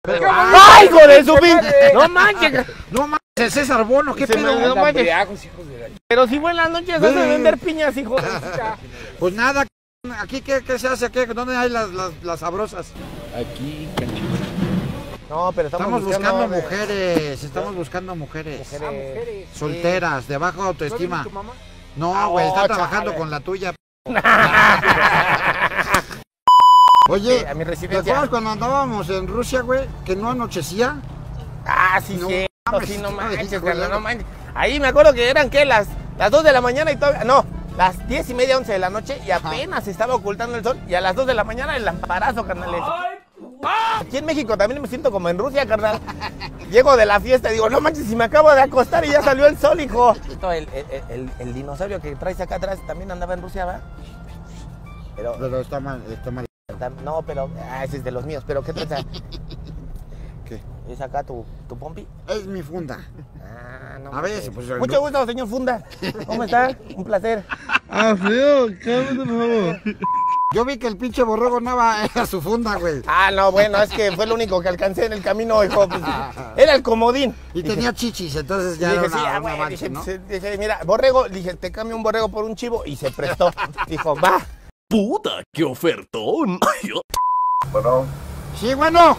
¡Ay, hijo de su pin! ¡No manches! No manches, César Bono, qué pedo. No manches. Pero si fue en las noches vas a vender piñas, hijo de puta. Pues nada, aquí ¿qué se hace? ¿Dónde hay las sabrosas? Aquí, No, pero estamos buscando mujeres, estamos buscando mujeres. Solteras, de baja autoestima. ¿Tu mamá? No, güey, está trabajando con la tuya. Oye, a mi ¿te residencia. acuerdas cuando andábamos en Rusia, güey, que no anochecía? Ah, sí, No sí. mames, Sí, no hijo de manches, hijo, carnal, no. no manches. Ahí me acuerdo que eran, ¿qué? Las 2 de la mañana y todavía... No, las 10:30, 11 de la noche y apenas se estaba ocultando el sol. Y a las 2 de la mañana el lamparazo, carnales. Aquí en México también me siento como en Rusia, carnal. Llego de la fiesta y digo, no manches, si me acabo de acostar y ya salió el sol, hijo. El dinosaurio que traes acá atrás también andaba en Rusia, ¿va? Pero está mal, está mal. No, pero... ese es de los míos, pero ¿qué traes? ¿Qué? ¿Es acá tu pompi? Es mi funda. Ah, no. A ver, pues... Mucho gusto, señor Funda. ¿Cómo está? Un placer. feo, cállate, por favor. Yo vi que el pinche borrego andaba a su funda, güey. Ah, no, bueno, es que fue lo único que alcancé en el camino, hijo. Pues, era el comodín. Y tenía chichis, entonces ya Dije, era sí, una bueno, avance, ¿no? dije, mira, borrego, dije, te cambio un borrego por un chivo y se prestó. Dijo, va. ¡Puta, qué ofertón! Bueno, Sí, bueno.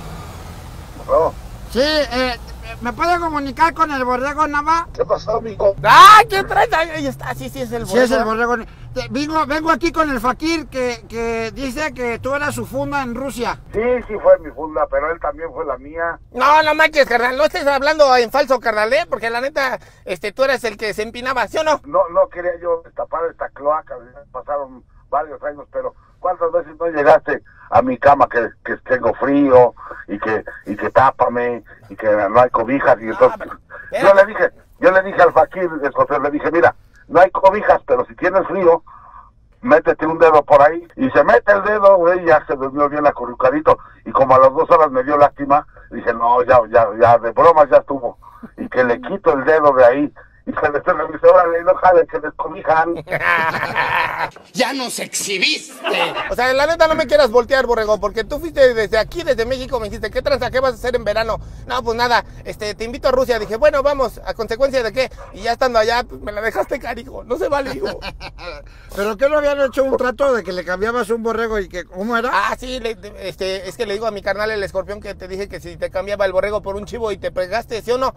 no. Sí, ¿me puede comunicar con el borrego Nava? ¿Qué pasó, amigo? ¡Ah, qué traes! Ahí está, sí, es el borrego. Sí, es el borrego. Vengo aquí con el Fakir que dice que tú eras su funda en Rusia. Sí, fue mi funda, pero él también fue la mía. No, no manches, carnal, no estés hablando en falso, carnal, porque la neta, tú eres el que se empinaba, ¿sí o no? No quería yo destapar esta cloaca, pasaron varios años, pero ¿cuántas veces no llegaste a mi cama que tengo frío y que tápame y que no hay cobijas? Y entonces yo le dije al Fakir, el José, le dije, mira, no hay cobijas, pero si tienes frío, métete un dedo por ahí. Y se mete el dedo, güey, ya se durmió bien acurrucadito. Y como a las 2 horas me dio lástima, dije, no, ya, de bromas ya estuvo. Y que le quito el dedo de ahí. Y se le dice, órale, no jale, que descobijan. ¡Ya nos exhibiste! O sea, la neta no me quieras voltear, borrego, porque tú fuiste desde aquí, desde México, me dijiste, ¿qué tranza? ¿Qué vas a hacer en verano? No, pues nada, te invito a Rusia. Dije, bueno, vamos, ¿a consecuencia de qué? Y ya estando allá, pues, me la dejaste carijo, no se vale, hijo. ¿Pero qué no habían hecho un trato de que le cambiabas un borrego y que, ¿cómo era? Ah, sí, es que le digo a mi carnal el escorpión que te dije que si te cambiaba el borrego por un chivo y te pegaste, ¿sí o no?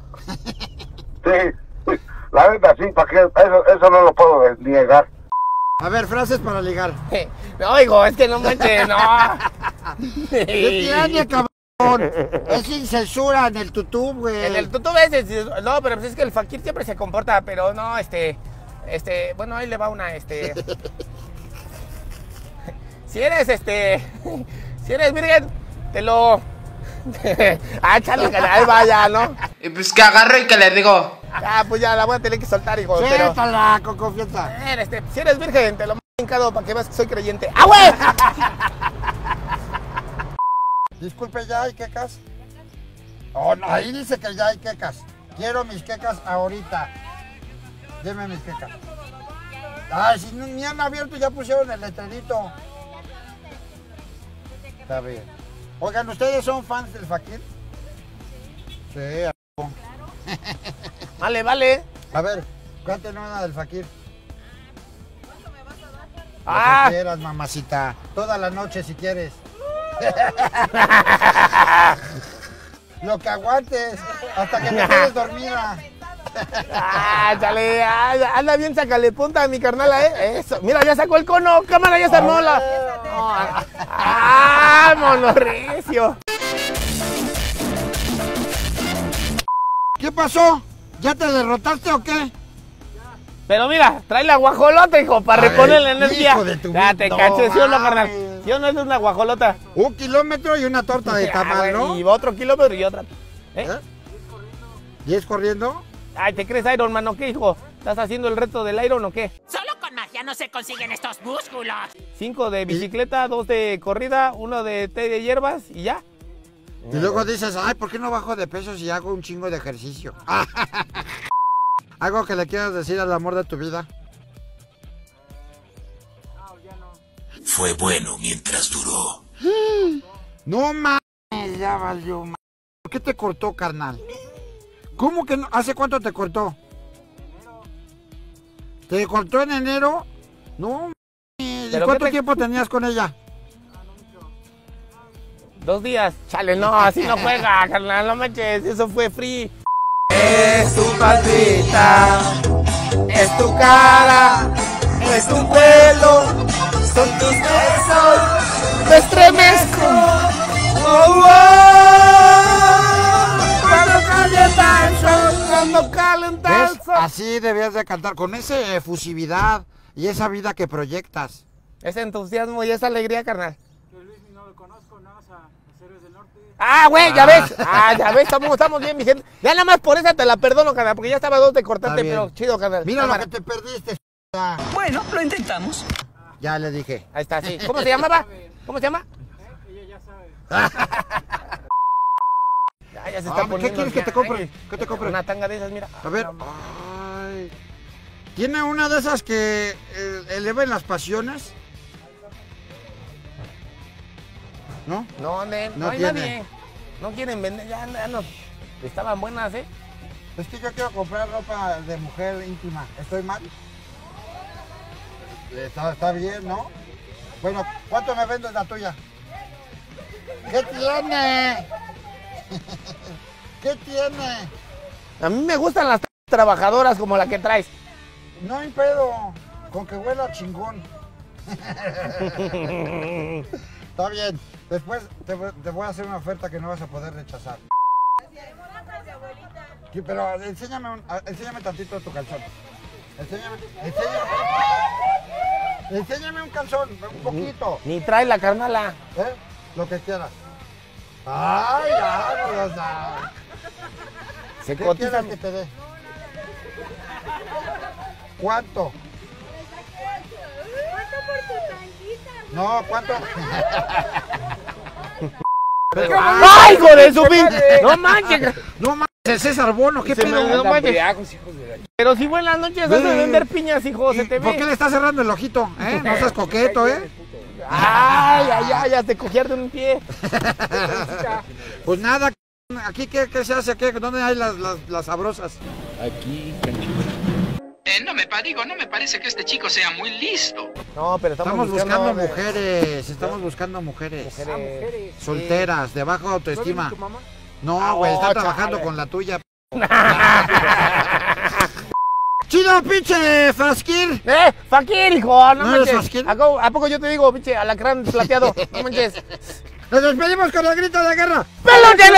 Sí, la verdad sí, ¿para qué? Eso no lo puedo niegar. A ver, frases para ligar. No, hijo, es que no manches, no. ¿Qué tiene, cabrón? Es sin censura en el tutú, güey. En el tutú ese, no, pero pues es que el Fakir siempre se comporta, pero no, bueno, ahí le va una, si eres virgen, te lo... chale, ahí vaya, ¿no? Y pues que agarro y que le digo. Ah, pues ya la voy a tener que soltar, hijo. Suéltala con confianza. Si eres virgen, te lo hincado para que veas que soy creyente. ¡Ah, güey! Disculpe, ¿ya hay quecas? Oh, no, ahí dice que ya hay quecas. Quiero mis quecas ahorita. Deme mis quecas. Ay, si ni han abierto, ya pusieron el letrerito. Está bien. Oigan, ¿ustedes son fans del Fakir? Sí, Vale. a ver, cuéntenos una del Fakir. ¿Cuánto me vas a dar? Lo que quieras, mamacita. Toda la noche si quieres. Lo que aguantes, hasta que te quedes dormida. Chale, anda bien, sácale punta a mi carnal, eso. Mira, ya sacó el cono, cámara, ya se armó la... ¡Vámonos, recio! ¿Qué pasó? ¿Ya te derrotaste o qué? Pero mira, trae la guajolota, hijo, para reponer la energía. Hijo de tu... Ya te caché, ¿sí o no, carnal? ¿Sí o no es una guajolota? 1 kilómetro y una torta de tamal, ¿no? Y otro kilómetro y otra. ¿Y es corriendo? Ay, ¿te crees Iron Man o qué, hijo? ¿Estás haciendo el reto del Iron o qué? Solo con magia no se consiguen estos músculos. 5 de bicicleta, 2 de corrida, 1 de té de hierbas y ya. Y luego dices, ay, ¿por qué no bajo de peso si hago un chingo de ejercicio? ¿Algo que le quieras decir al amor de tu vida? Fue bueno mientras duró. No mames, ya valió, ¿por qué te cortó, carnal? ¿Cómo que no? ¿Hace cuánto te cortó? ¿Te cortó en enero? No, ¿y cuánto tiempo tenías con ella? 2 días. Chale, no, así no juega, carnal, no manches, eso fue free. Es tu palpita, es tu cara, es tu pelo, son tus besos, me estremezco. Oh, oh, cuando calienta el sol, cuando calienta el ¿Ves? sol. Así debías de cantar, con esa efusividad y esa vida que proyectas. Ese entusiasmo y esa alegría, carnal. Ah, güey, ya ves. Ah, ya ves, estamos bien, mi gente. Ya nada más por esa te la perdono, carnal, porque ya estaba a 2 de cortarte, pero chido, carnal. Mira Cámara. lo que te perdiste. Bueno, lo intentamos. Ya le dije. Ahí está, sí. ¿Cómo se llamaba? ¿Cómo se llama? Ella ya sabe. Ya se está poniendo. ¿Qué quieres que te compre? ¿Qué te compre? Una tanga de esas, mira. A ver. Ay. ¿Tiene una de esas que eleven las pasiones? ¿No? No, no hay tiene. nadie. No quieren vender, ya no. Estaban buenas, ¿eh? Es que yo quiero comprar ropa de mujer íntima. ¿Estoy mal? Está bien, ¿no? Bueno, ¿cuánto me vendes la tuya? ¿Qué tiene? ¿Qué tiene? A mí me gustan las trabajadoras como la que traes. No hay pedo, con que huela chingón. Está bien. Después te voy a hacer una oferta que no vas a poder rechazar. Sí, pero enséñame tantito tu calzón. Enséñame un calzón, un poquito. Ni trae la carnala. ¿Eh? Lo que quieras. Ay, vámonos. Se ¿Qué cotiza. quieres que te dé? ¿Cuánto? No, ¿cuánto? ¡Ay, hijo de su pinche! ¡No manches! No manches, César Bono, ¿qué Se me- pedo? no manches. Pero si buenas noches has de vender piñas, hijo, se te ¿Por qué ve. le estás cerrando el ojito? No seas coqueto, ¿eh? Ay, ya te cogieron de un pie. Pues nada, aquí ¿qué se hace? ¿Dónde hay las sabrosas? No me parece que este chico sea muy listo. No, pero Estamos buscando mujeres. mujeres. Solteras, de baja autoestima. No, güey, está trabajando con la tuya. ¡Chido, pinche Fasquir! Fakir, hijo, no ¿No eres manches. Fakir? ¿A poco yo te digo, pinche alacrán plateado? No manches. ¡Nos despedimos con la grita de guerra! ¡Pelón de